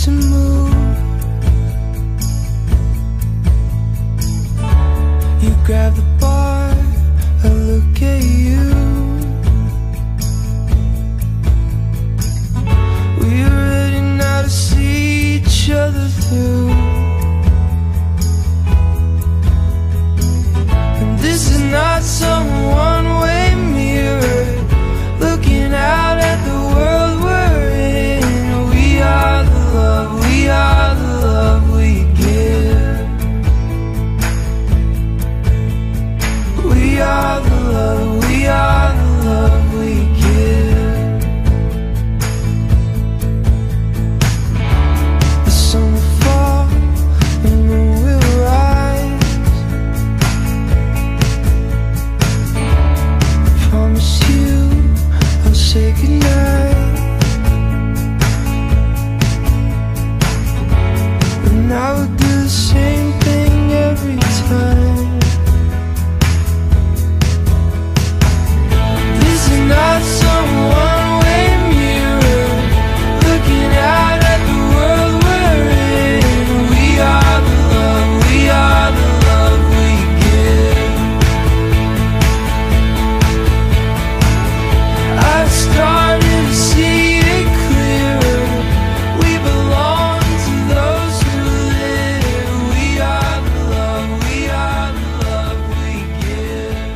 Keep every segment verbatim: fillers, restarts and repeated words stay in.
to move. You grab the bar, I look at you. We're ready now to see each other through. And this is not some one-way mirror looking out at the world we're in. We are the love, we are the love we give. We are the love, we are the love we give. The sun will fall, the moon will rise. I promise you I'll say goodnight, and I will do the same thing every time. This is not some one-way mirror looking out at the world we're in. We are the love, we are the love we give. I've started to see it clearer. We belong to those who live. We are the love, we are the love we give.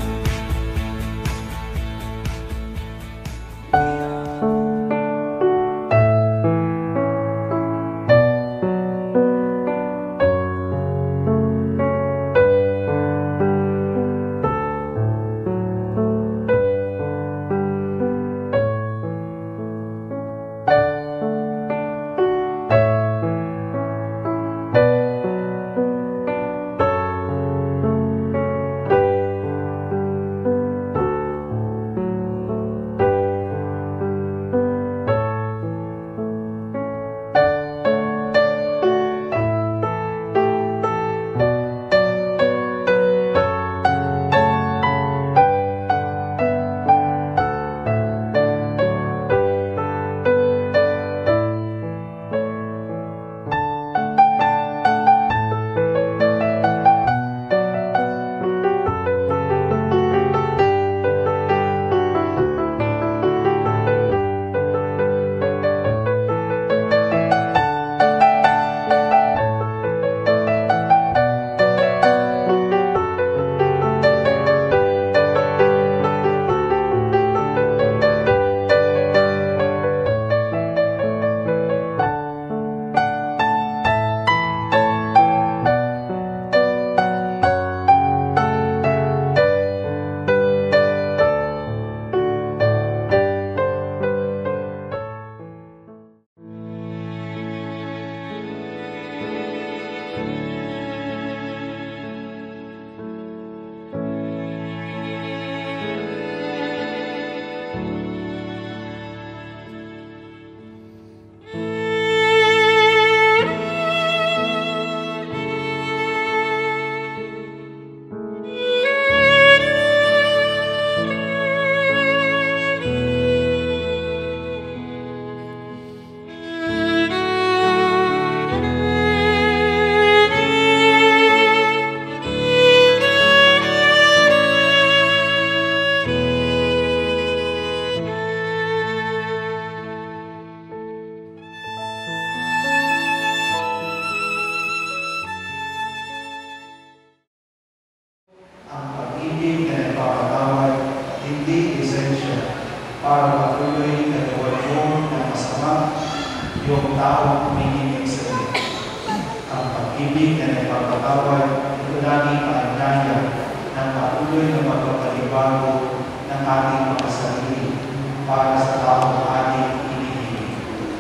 para patuloy na gawin ng masama yung taong humihiling sa iyo. Ang pag-ibig na nagpapatawad, ito lagi paanyaya ng patuloy na magpapalibago ng ating mga sarili para sa taong ating hinihiling.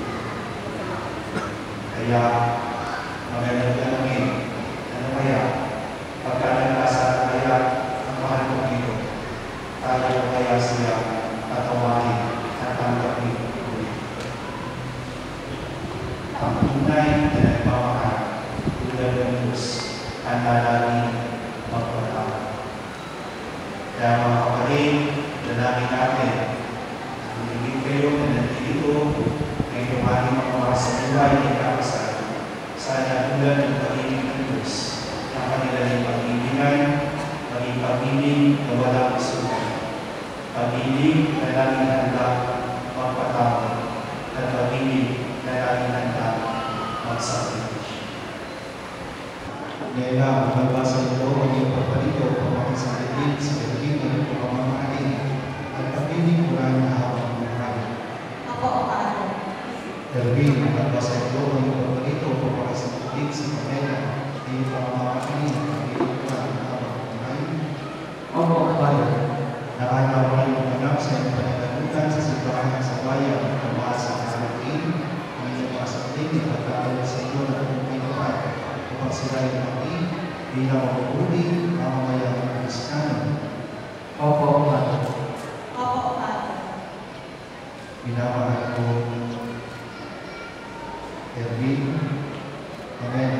Kaya, magandang tanongin, ano kaya, pagka nagkasa kaya ang mahal ng Diyos, tayo kaya siya patawarin at tanggapin ulit. Ang tunay na nagmamahal tulad ng Diyos ang lalangin magpatawad. Kaya mga kapatid, dalangin natin, hindi kayo na nandito, Ngayon yung ating mga mga sa buhay ay kakasal. Sana tulad ng pag-ibig ng Diyos, ang kanilang pag-ibigay, maging pag-ibig na walang isugan. Pag-ibig na laging handa magpatawad at pag-ibig na laging handa magsakripisyo. Ngayon na, magbasa ito ang iyong pagpalito upang sa atin sa kaibigan o pamamahalin at pag-ibig mula na hawak ng buhay. Ako, Father. Erwin, magbasa ito ang iyong pagpalito upang sa atin sa Pamela at iyong pamamahalin at pag-ibig mula na hawak ng buhay. Ako, Father. Nakanawa yung anak sa iyong panagalutan sa simbahan sa bayan at pamasa sa atin ang iyong pasating at pagkakalit sa iyo na kung pinapay upang sila ay namin bilang mabubuti mamamayang ng Kristiyano. Opo, Father. Ako, Father. Minamahal ko, Erwin, Amen.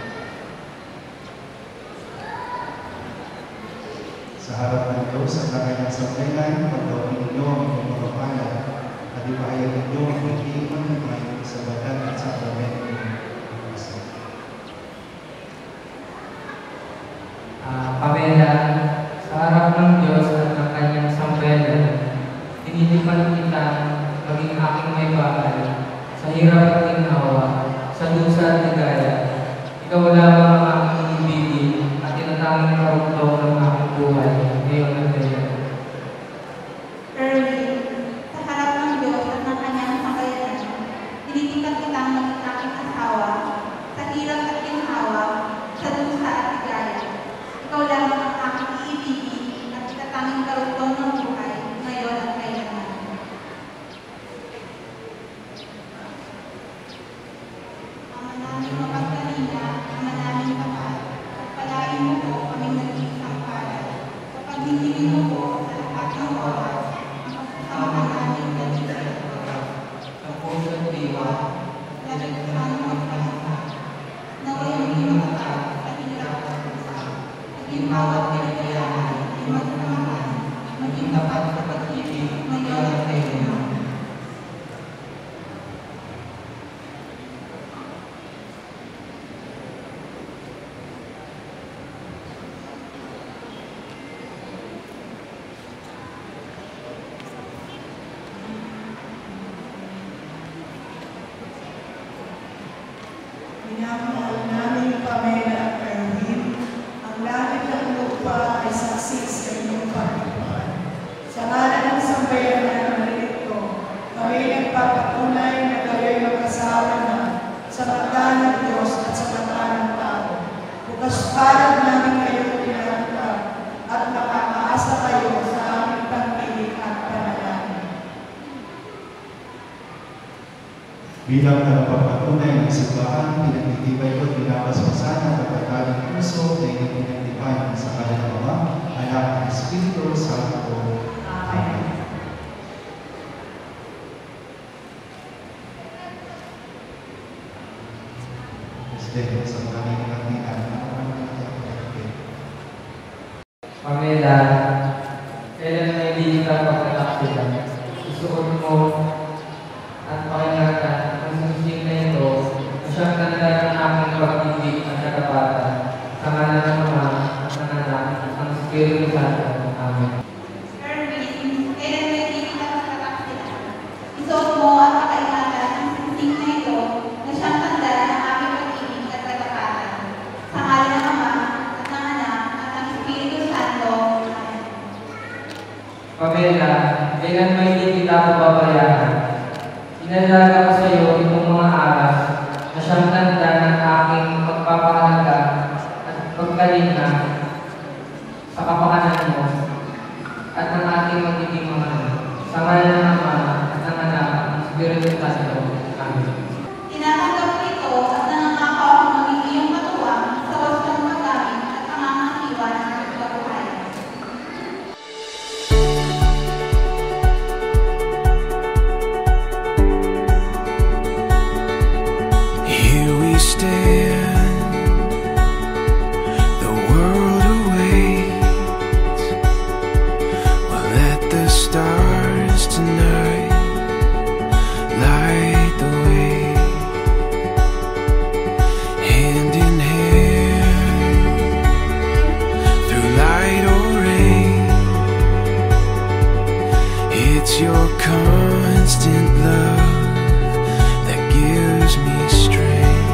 Sa harap ng Diyos at ng kanyang sambayanan, pagdawin ninyo ang inyong mga pangalan at ipahayag ninyo ang pag-iwan ng mga sa badan at sa sakramento ng pag-asa. Ah, Pamela, sa harap ng Diyos at ng kanyang sambayanan, tinitipan kita maging aking may bakal, sa hirap at ginawa, sa dusa at ligaya. Ikaw lamang ang aking ibigin at tinatanging karugtong ng aking buhay, ngayon at ngayon. Erwin, sa harap ng Diyos at ng kanyang sambayanan, tinitipan kitang maging aking asawa, sa hirap at ginhawa, sa dusa at ligaya. Ikaw lamang ang aking iibigin at itatanging karugtong ng buhay, ngayon at kailanman. Ama namin mapagkalina, Ama namin kapal, pagpalain mo po kaming nag-iisang palad. Kapag hinilin mo po sa lahat ng oras, ang pagsasama namin nag-iisang oras. Sa puso at diwa, Lagi ko sana magpalahat. Naway hindi makakat sa hirap at kusa. Naging bawat pinagayaan ay magsamahan, maging tapat sa pag-ibig, ngayon at kailanman. Minamahal namin Pamela at Erwin, ang langit ng lupa ay saksi sa inyong pagkakuan. Sa ngalan ng sambayanan ng narito, kami nagpapatunay na kayo'y mag-asawa na sa mata ng Diyos at sa mata ng tao. Bukas palad namin kayo pinagkak at makakaasa kayo sa aming pag-ibig at panalangin. Bilang nagpapatunay ng simbahan, pinagtitibay ko at binabasbasan ang pagkakaling puso na inyong pinagtipan sa ngalan ng Ama, Anak at Espiritu Santo. Amen. Presidente, sa mga nangingatinan, Pamela, kailan na hindi kita pagkataksilan, isuot mo at pakinggan ang sisig na ito na siyang tanda ng aking pag-ibig at katapatan sa ngalan ng Ama at ng Anak at ng Espiritu Santo. Amen. Erwin, kailan may hindi kita pagkataksilan. Isuot mo at pakaingatan ang singsing na ito na siyang tanda ng aking pag-ibig at katapatan. Sa ngalan ng Ama at ng Anak at ng Espiritu Santo. Amen. Pamela, kailan may hindi kita pababayaan. Inalaga ko sa iyo itong mga aras na siyang tanda ng aking pagpapahalaga at pagkalinga sa kapakanan mo at ng aking magiging mga sa ngalan ng Ama at ng Anak at ng Espiritu Santo. Amen. Tinatanggap ko ito at nangangako akong maging iyong katuwang sa wastong paggamit at pangangasiwa ng aking kabuhayan. Here we stand, the world awaits. We'll let the stars tonight light the way. It's your constant love that gives me strength.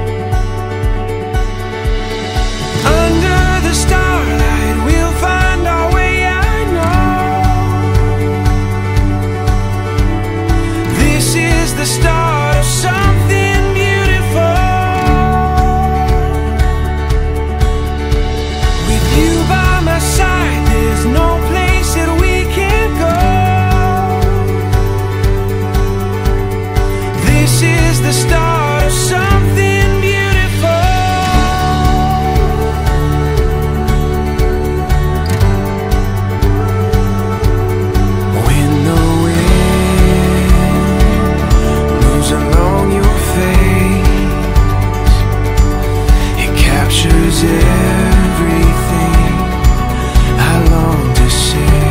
Under the starlight we'll find our way, I know. This is the start of something beautiful. With you by my side, there's no place that we can't go. This is the start of something beautiful. When the wind moves along your face, it captures everything I long to say.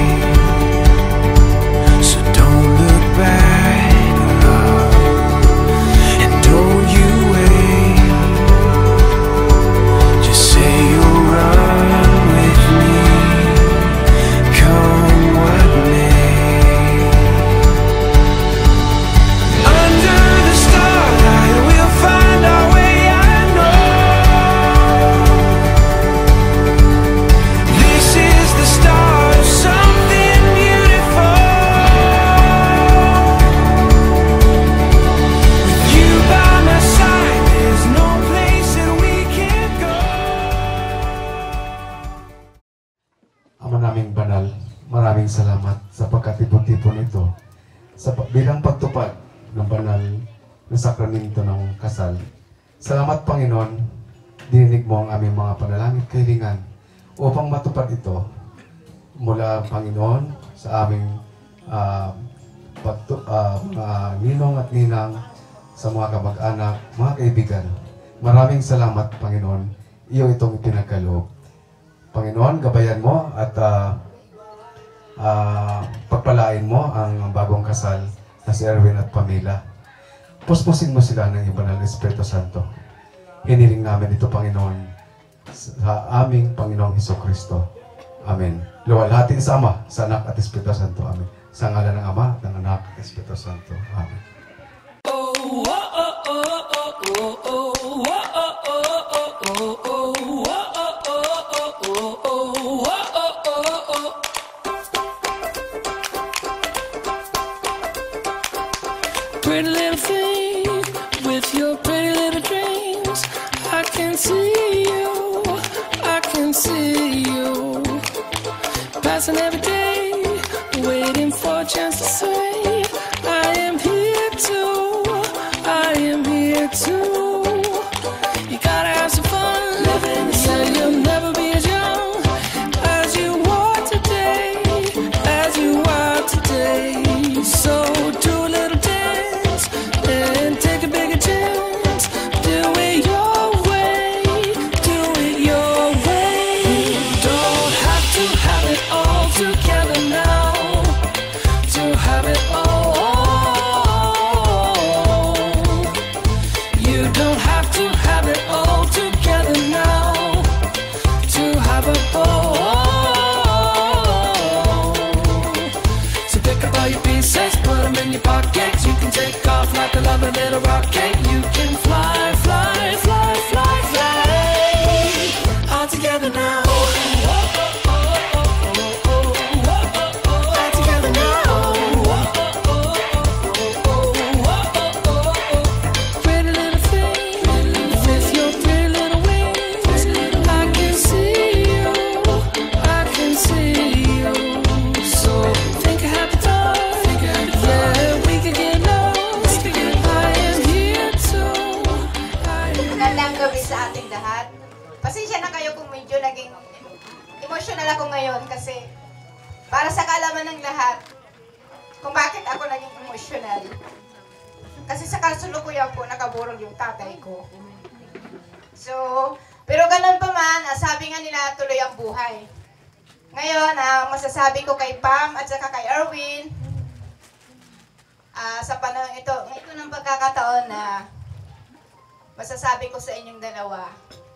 So don't look back, love, and don't you wait. Just say you'll run with me, come what may. Under the starlight we'll find our way, I know. This is the start of something beautiful. With you by my side, there's no place that we can't go. Ama naming banal, maraming salamat sa pagkatipon-tipon ito sa pa- bilang pagtupad ng banal na sakramento ng kasal. Salamat Panginoon, dininig mo ang aming mga panalangin at kahilingan upang matupad ito mula Panginoon sa aming ah, pagtu- ah, mga ninong at ninang, sa mga kamag-anak, mga kaibigan. Maraming salamat Panginoon, iyo itong ipinagkaloob. Panginoon, gabayan mo at ah, ah, pagpalain mo ang bagong kasal na si Erwin at Pamela. Puspusin mo sila ng iba ng Espiritu Santo. Hiniling namin ito, Panginoon, sa aming Panginoong Hesukristo. Amen. Luwalhati sa Ama, sa Anak at Espiritu Santo. Amen. Sa ngalan ng Ama, ng Anak at Espiritu Santo. Amen. Pretty little thing with your pretty little dreams. I can see you, I can see you. Passing every day, waiting for a chance to say, I am here too, I am here too. You gotta have some fun living. Yeah, you'll never be as young as you are today, as you are today. So do a little dance and take a bigger chance. Do it your way, do it your way. Don't have to have it all together now, to have it all. You don't have to have it all together now, to have it all. So pick up all your pieces, put them in your pockets. You can take off like a lovely little rocket. You can fly, fly, fly, fly, fly. All together now. All together now. Pretty little thing with your pretty little wings. I can see you, I can see you. So think of happy thoughts. Yeah, we could get lost. I am here too. I am Magandang gabi sa ating lahat. Pasensya na kayo kung medyo naging emotional ako ngayon kasi para sa kaalaman ng lahat kung bakit ako naging emotional. Kasi sa kasalukuyan po nakaburol yung tatay ko. So, pero ganun pa man, ah, sabi nga nila tuloy ang buhay. Ngayon, ang masasabi ko kay Pam at saka kay Erwin, ah, sa panahon ito, ito ng pagkakataon na masasabi ko sa inyong dalawa,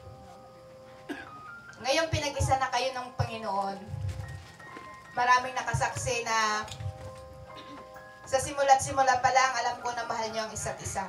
ngayong pinag-isa na kayo ng Panginoon, maraming nakasaksi na simula't simula pa lang, alam ko na mahal niyo ang isa't isa.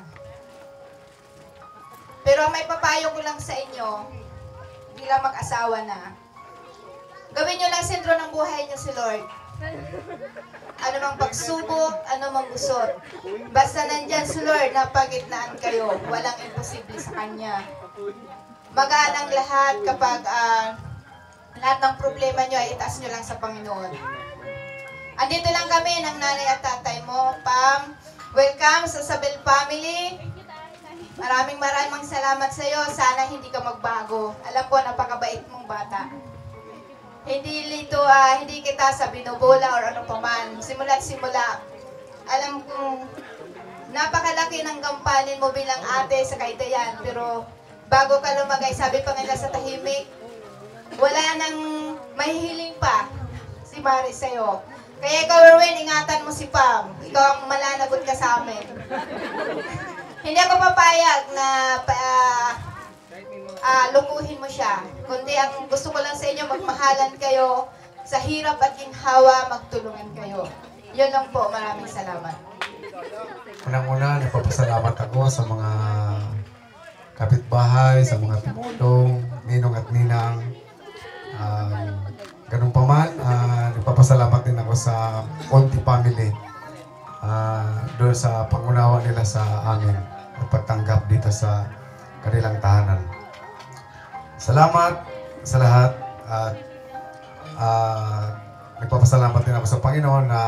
Pero may papayo ko lang sa inyo, bilang mag-asawa na, gawin niyo lang sentro ng buhay niyo si Lord. Ano mang pagsubok, ano mang gusot. Basta nandyan si Lord, napagitnaan kayo, walang imposible sa Kanya. Magaan ang lahat kapag uh, lahat ng problema nyo ay itaas nyo lang sa Panginoon. Andito lang kami ng nanay at tatay mo. Pam, welcome sa Sabel family. Maraming maraming salamat sa iyo. Sana hindi ka magbago. Alam ko, napakabait mong bata. Hindi lito, uh, hindi kita sa binubola or ano paman. Simula't simula. Alam kong napakalaki ng gampanin mo bilang ate sa kaitayan. Pero bago ka lumagay, sabi pa nila sa tahimik, wala nang mahihiling pa si Mari sa'yo. Kaya ikaw, Erwin, ingatan mo si Pam. Ikaw ang malanagot ka sa amin. Hindi ako papayag na uh, uh, lukuhin mo siya. Kundi ang gusto ko lang sa inyo, magmahalan kayo. Sa hirap at ginhawa, magtulungan kayo. Yun lang po. Maraming salamat. Unang-una, nagpapasalamat ako sa mga kapitbahay, sa mga tumulong, ninong at ninang. Um, ganun pa man, uh, nagpapasalamat din ako sa Conti family uh, doon sa pangunawa nila sa amin at pagtanggap dito sa kanilang tahanan. Salamat sa lahat at uh, nagpapasalamat din ako sa Panginoon na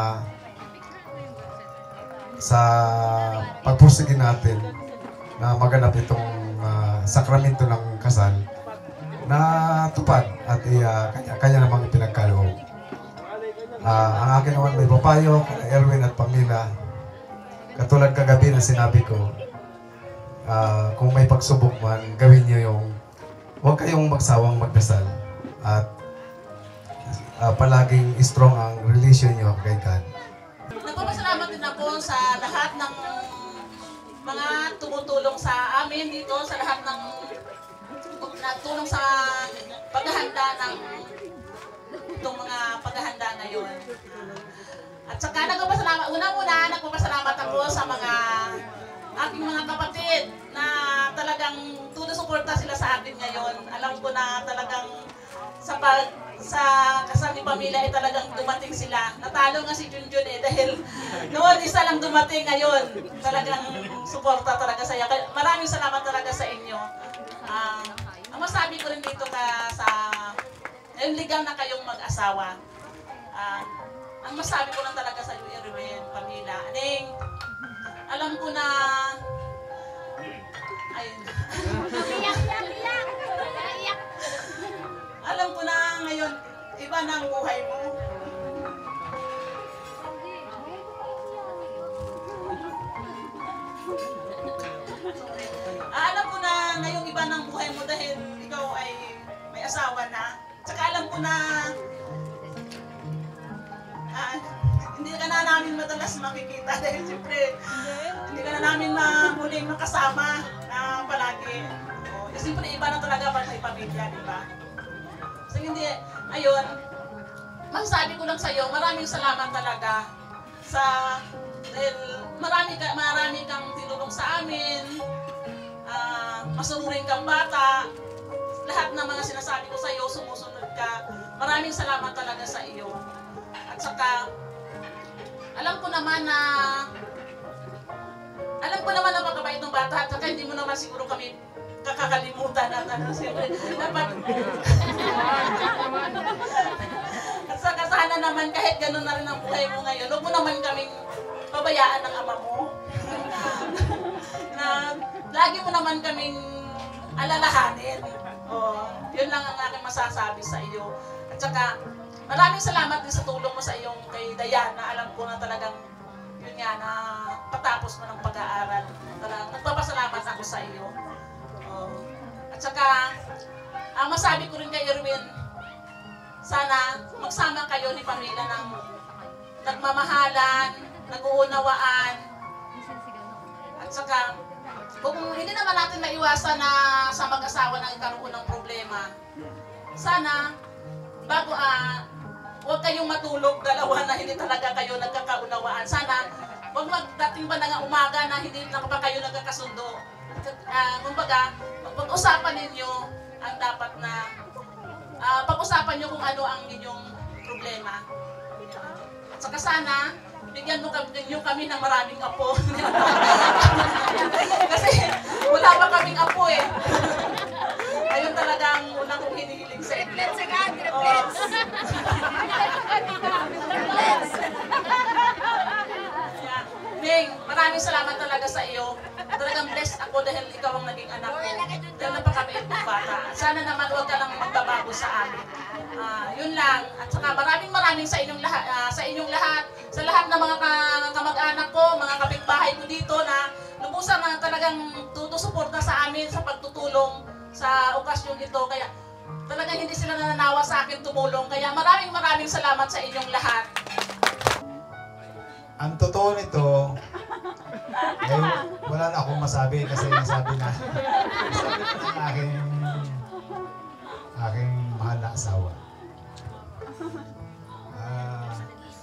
sa pagpursige natin na maganap itong uh, sakramento ng kasal na tupad at uh, kanya, kanya namang ipinagkaloob. Uh, ang akin naman may papayo kay Erwin at Pamela. Katulad kagabi na sinabi ko, uh, kung may pagsubok man, gawin niyo yung huwag kayong magsawang magdasal at uh, palaging strong ang relation niyo kay God. Nagpapasalamat din ako sa lahat ng mga tumutulong sa amin dito, sa lahat ng nagtulong sa paghahanda ng itong mga paghahanda na yun. At saka nagpapasalamat, una-una nagpapasalamat ako sa mga aking mga kapatid na talagang tunusuporta sila sa atin ngayon. Alam ko na talagang sa pag sa kasal ni Pamela ay talagang dumating sila. Natalo nga si Junjun eh dahil noon isa lang dumating, ngayon talagang suporta talaga sa iyo. Maraming salamat talaga sa inyo. Uh, ang masabi ko rin dito ka sa yung legal na kayong mag-asawa. Uh, ang masabi ko lang talaga sa iyo, Erwin, Pamela, aning alam ko na ayun. Alam ko na ngayon, iba na ang buhay mo. Alam ko na ngayon iba na ang buhay mo dahil ikaw ay may asawa na. Tsaka alam ko na ah, hindi ka na namin madalas makikita dahil siyempre hindi ka na namin muling makasama na palagi. O, siyempre iba na talaga pag may pamilya, di ba? So hindi, ayun, masasabi ko lang sa iyo, maraming salamat talaga sa, dahil marami, ka, marami kang tinulong sa amin, uh, masunurin kang bata, lahat ng mga sinasabi ko sa iyo, sumusunod ka, maraming salamat talaga sa iyo. At saka, alam ko naman na, alam ko naman na magkabait ng bata, at saka hindi mo naman siguro kami kakakalimutan at ano, siyempre, dapat at saka sana naman kahit gano'n na rin ang buhay mo ngayon, huwag mo naman kaming pabayaan ng ama mo na lagi mo naman kaming alalahanin. O, yun lang ang aking masasabi sa iyo. At saka maraming salamat din sa tulong mo sa iyong kay Diana. Alam ko na talagang yun nga na patapos mo ng pag-aaral. Talagang nagpapasalamat ako sa iyo. At saka, ang masabi ko rin kay Erwin, sana magsama kayo ni Pamela ng nagmamahalan, nag-uunawaan. At saka, kung hindi naman natin maiwasan na sa mag-asawa na nagkaroon ng problema, sana, bago ah, huwag kayong matulog dalawa na hindi talaga kayo nagkakaunawaan. Sana, huwag wag magdating ba na nga umaga na hindi na pa kayo nagkakasundo. Uh, kumbaga, pag-usapan ninyo ang dapat na uh, pag-usapan nyo kung ano ang inyong problema. At saka sana, bigyan mo kami, nyo kami ng maraming apo. Kasi wala pa kaming apo eh. Ayun talaga ang unang kong hinihiling sa inyo. Triplets agad, triplets! Triplets! Ning, maraming salamat talaga sa iyo. Talagang blessed ako dahil ikaw ang naging anak ko. Dahil napakabait mong bata. Sana naman huwag ka lang magbabago sa amin. Uh, yun lang. At saka maraming maraming sa inyong lahat, uh, sa inyong lahat, sa lahat ng mga ka- kamag-anak ko, mga kapitbahay ko dito na lubusan na talagang tutusuporta sa amin sa pagtutulong sa okasyon ito. Kaya talagang hindi sila nananawa sa akin tumulong. Kaya maraming maraming salamat sa inyong lahat. Ang totoo nito, eh, wala na akong masabi kasi nasabi na nasabi na ng aking aking mahal na asawa. Ah,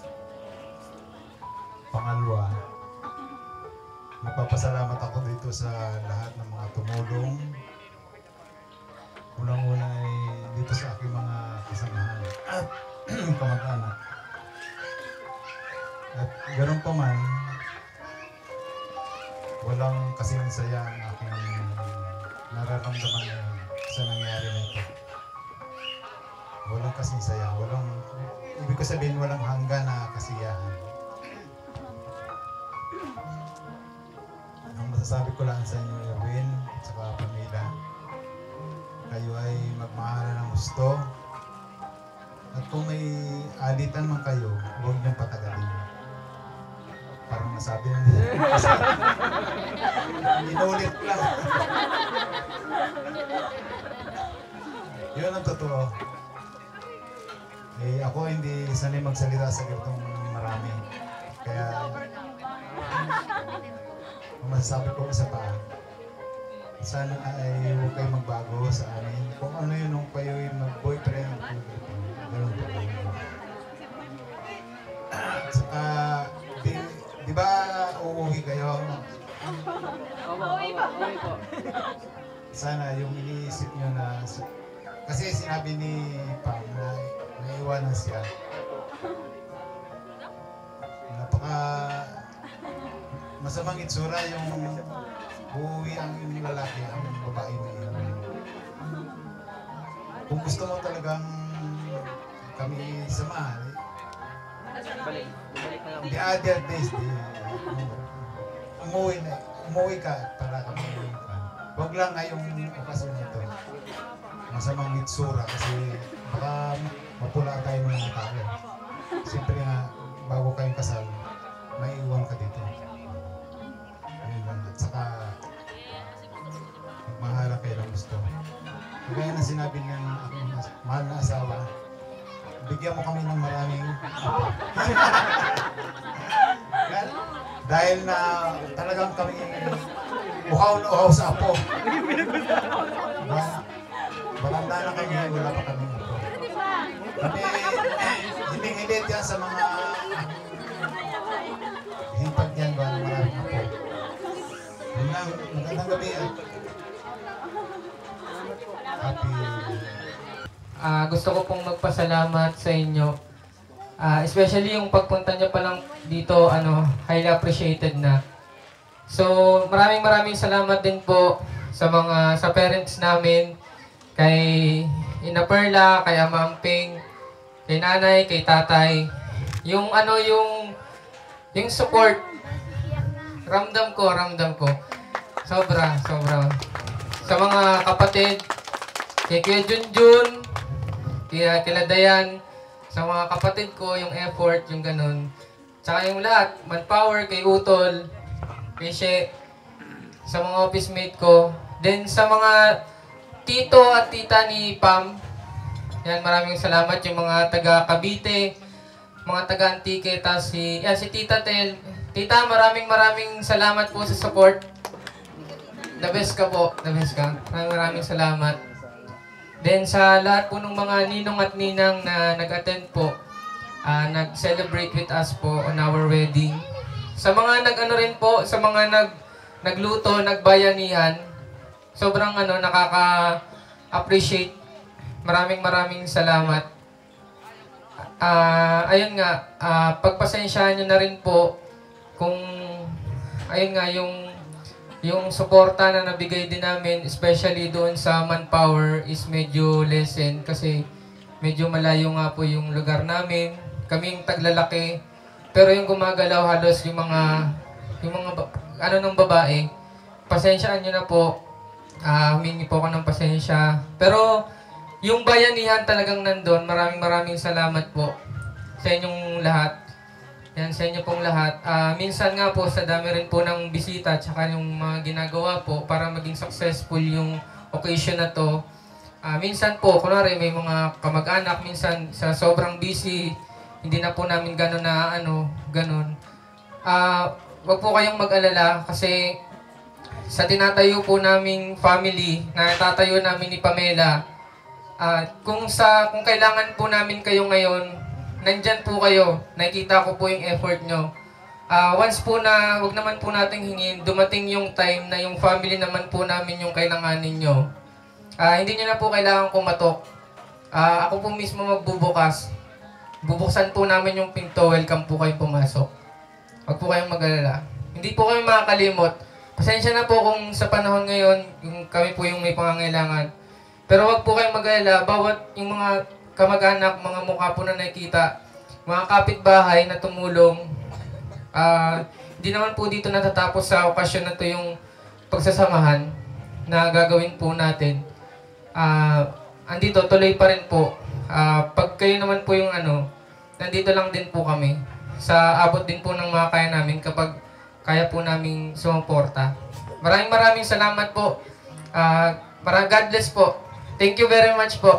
pangalawa, nagpapasalamat ako dito sa lahat ng mga tumulong. Unang-una ay dito sa aking mga kasamahan at kamag-anak. At ganoon pa man, walang kasing saya ang aking nararamdaman ngayon sa nangyari na ito. Walang kasing saya, walang, ibig ko sabihin walang hanggan na kasiyahan. Ang masasabi ko lang sa inyo, Erwin, at saka pamilya, kayo ay magmahalan ng gusto. At kung may alitan man kayo, huwag niyong patagalin. Parang nasabi na nila. Inulit lang. Yun ang totoo. Eh, ako hindi sanay magsalita sa ganitong marami. Kaya, ang masasabi ko isa pa, sana ay huwag kayo magbago sa amin. Kung ano yun nung kayo yung mag-boyfriend, ganun po. Saka, di, di ba uuwi kayo? Uuwi po. Uuwi po. Sana yung iniisip nyo na, kasi sinabi ni Pam na naiwanan siya. Napaka masamang itsura yung uuwi ang lalaki, ang babae na iyon. Kung gusto mo talagang kami samahan, Balik. Balik na lang. the other days, di, umuwi na, umuwi ka para kami huwag lang ngayong okasyon nito. Masamang itsura kasi baka mapula tayo ng mga tao. Siyempre nga, bago kayong kasal, may iwan ka dito. Ayun lang. At saka, magmahala kayo ng gusto. Kaya na sinabi ng aking mahal na asawa, bigyan mo kami ng maraming dahil na talagang kami uhaw na uhaw sa apo. Balanda na kami, wala pa kami apo. Kami hiling-hilit yan sa mga hipag yan ba ng maraming apo. Yun lang, magandang gabi at happy. Ah, gusto ko pong magpasalamat sa inyo. Ah, especially yung pagpunta niyo pa lang dito, ano, highly appreciated na. So, maraming maraming salamat din po sa mga sa parents namin, kay Ina Perla, kay Amamping, kay nanay, kay tatay. Yung ano yung yung support, ramdam ko, ramdam ko. Sobra, sobra. Sa mga kapatid, kay Kuya Junjun, kaya kila Dayan, sa mga kapatid ko, yung effort, yung ganun. Tsaka yung lahat, manpower, kay Utol, kay She, sa mga office mate ko. Then sa mga tito at tita ni Pam, yan, maraming salamat. Yung mga taga Cavite, mga taga Antique, tas si, yan, si Tita Tel. Tita, maraming maraming salamat po sa support. The best ka po, the best ka. Maraming maraming salamat. Then sa lahat po ng mga ninong at ninang na nag-attend po, uh, nag-celebrate with us po on our wedding. Sa mga nag-ano rin po, sa mga nag nagluto, nagbayanihan, sobrang ano, nakaka-appreciate. Maraming maraming salamat. Ah, ayun nga, ah, pagpasensyahan nyo na rin po kung, ayun nga, yung, yung suporta na nabigay din namin, especially doon sa manpower, is medyo lessen kasi medyo malayo nga po yung lugar namin. Kaming taglalaki, pero yung gumagalaw halos yung mga, yung mga, ano ng babae, pasensyaan nyo na po, ah, humingi po ako ng pasensya. Pero, yung bayanihan talagang nandun, maraming maraming salamat po sa inyong lahat. Yan, sa inyo pong lahat. Uh, minsan nga po, sa dami rin po ng bisita at saka yung mga ginagawa po para maging successful yung occasion na to. Uh, minsan po, kunwari may mga kamag-anak, minsan sa sobrang busy, hindi na po namin gano'n na ano, gano'n. Uh, wag po kayong mag-alala kasi sa tinatayo po naming family, na tatayo namin ni Pamela, Uh, kung sa kung kailangan po namin kayo ngayon, nandyan po kayo. Nakikita ko po yung effort nyo. Uh, once po na, wag naman po nating hingin, dumating yung time na yung family naman po namin yung kailanganin nyo. Uh, hindi nyo na po kailangan kumatok. Uh, ako po mismo magbubukas. Bubuksan po namin yung pinto, welcome po kayong pumasok. Wag po kayong mag-alala. Hindi po kami makakalimot. Pasensya na po kung sa panahon ngayon, yung kami po yung may pangangailangan. Pero wag po kayong mag-alala, bawat yung mga kamag-anak, mga mukha po na nakikita, mga kapitbahay na tumulong, uh, hindi naman po dito natatapos sa okasyon na to yung pagsasamahan na gagawin po natin. Uh, andito, tuloy pa rin po. Uh, pag kayo naman po yung ano, nandito lang din po kami. Sa abot din po ng mga kaya namin kapag kaya po namin sumuporta. Maraming maraming salamat po. Uh, para God bless po. Thank you very much po.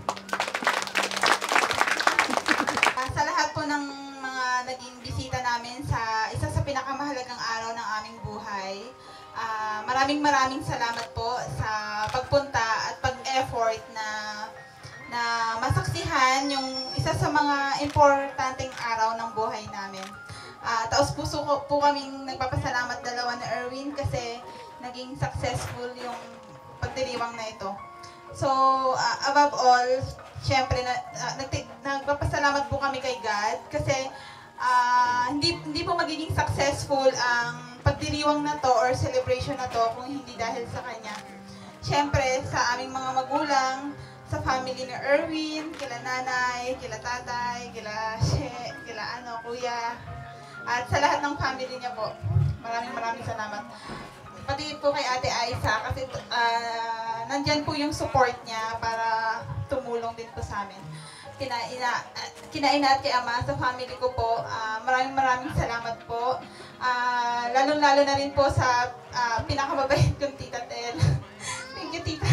Uh, sa lahat po ng mga naging bisita namin sa isa sa pinakamahalagang araw ng aming buhay, uh, maraming maraming salamat po sa pagpunta at pag-effort na na masaksihan yung isa sa mga importanteng araw ng buhay namin. Uh, taos puso ko po kaming nagpapasalamat dalawa na Erwin kasi naging successful yung pagdiriwang na ito. So, uh, above all, syempre, na, uh, nagti- nagpapasalamat po kami kay God kasi uh, hindi, hindi po magiging successful ang pagdiriwang na to or celebration na to kung hindi dahil sa Kanya. Syempre, sa aming mga magulang, sa family ni Erwin, kila nanay, kila tatay, kila she, kila ano, kuya, at sa lahat ng family niya po. Maraming maraming salamat. Pati po kay Ate Aiza kasi uh, nandyan po yung support niya para tumulong din po sa amin. Kinaina, uh, kinaina at kay Ama sa family ko po, uh, maraming maraming salamat po. Uh, Lalo-lalo na rin po sa uh, pinakamabait kong Tita Tel. Thank you, Tita.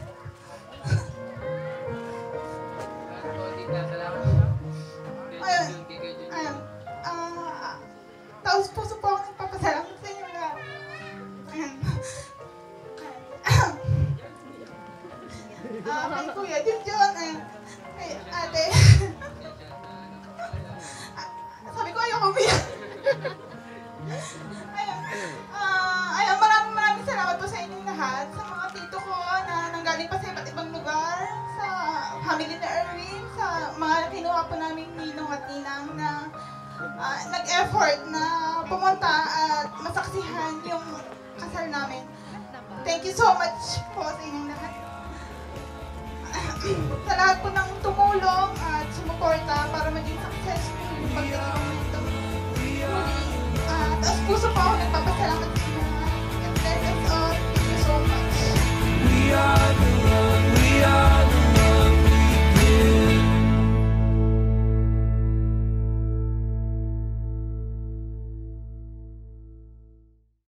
Ayun, ayun, uh, taos puso po ako nagpapasalamat sa inyo lahat. Ah, kay Kuya Junjun, ayun, kay Ate. Sabi ko ayaw umiyak. Ayun, ah, ayun, maraming maraming salamat po sa inyong lahat, sa mga tito ko na nanggaling pa sa iba't ibang lugar, sa family ni Erwin, sa mga kinuha po naming ninong at ninang na uh, nag-effort na pumunta at masaksihan yung kasal namin. Thank you so much po sa inyong lahat. Sa lahat po ng tumulong at sumuporta para maging successful yung pagdiriwang